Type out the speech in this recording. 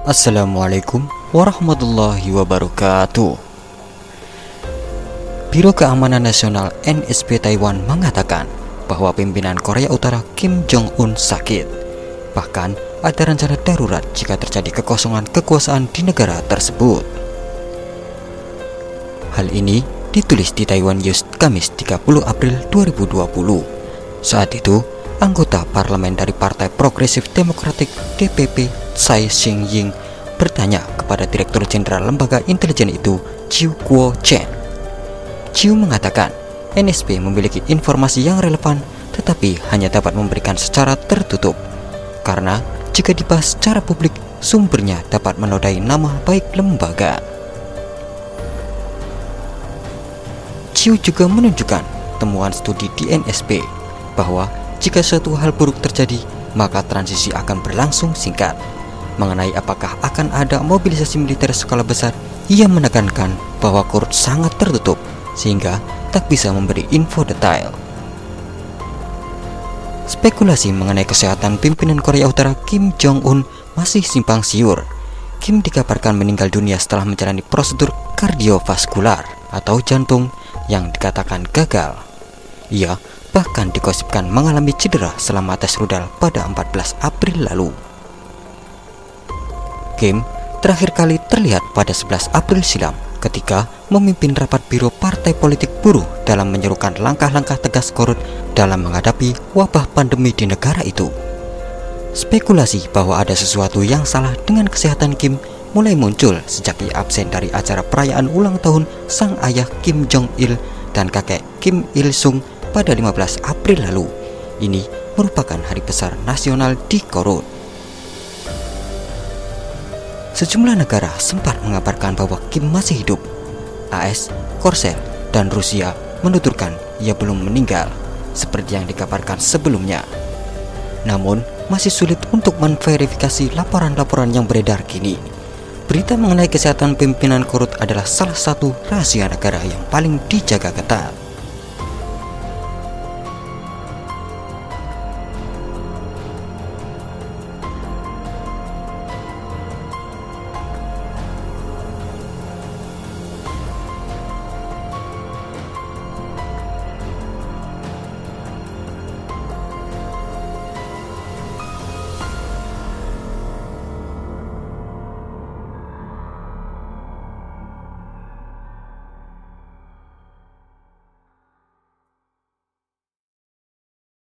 Assalamualaikum warahmatullahi wabarakatuh. Biro Keamanan Nasional NSP Taiwan mengatakan bahwa pimpinan Korea Utara Kim Jong-un sakit. Bahkan ada rencana darurat jika terjadi kekosongan kekuasaan di negara tersebut. Hal ini ditulis di Taiwan News Kamis 30 April 2020. Saat itu, anggota parlemen dari Partai Progresif Demokratik DPP Tsai Ching-ying bertanya kepada Direktur Jenderal Lembaga Intelijen itu, Chiu Kuo-chen. Chiu mengatakan NSP memiliki informasi yang relevan tetapi hanya dapat memberikan secara tertutup, karena jika dibahas secara publik, sumbernya dapat menodai nama baik lembaga. Chiu juga menunjukkan temuan studi di NSP bahwa jika suatu hal buruk terjadi, maka transisi akan berlangsung singkat. Mengenai apakah akan ada mobilisasi militer skala besar, ia menekankan bahwa Korea sangat tertutup sehingga tak bisa memberi info detail. Spekulasi mengenai kesehatan pimpinan Korea Utara Kim Jong-un masih simpang siur. Kim dikabarkan meninggal dunia setelah menjalani prosedur kardiovaskular atau jantung yang dikatakan gagal. Ia bahkan digosipkan mengalami cedera selama tes rudal pada 14 April lalu. Kim terakhir kali terlihat pada 11 April silam ketika memimpin rapat biro partai politik buruh dalam menyerukan langkah-langkah tegas Korea dalam menghadapi wabah pandemi di negara itu. Spekulasi bahwa ada sesuatu yang salah dengan kesehatan Kim mulai muncul sejak ia absen dari acara perayaan ulang tahun sang ayah Kim Jong-il dan kakek Kim Il-sung pada 15 April lalu. Ini merupakan hari besar nasional di Korea. Sejumlah negara sempat mengabarkan bahwa Kim masih hidup. AS, Korsel, dan Rusia menuturkan ia belum meninggal, seperti yang dikabarkan sebelumnya. Namun, masih sulit untuk memverifikasi laporan-laporan yang beredar kini. Berita mengenai kesehatan pimpinan Korea adalah salah satu rahasia negara yang paling dijaga ketat.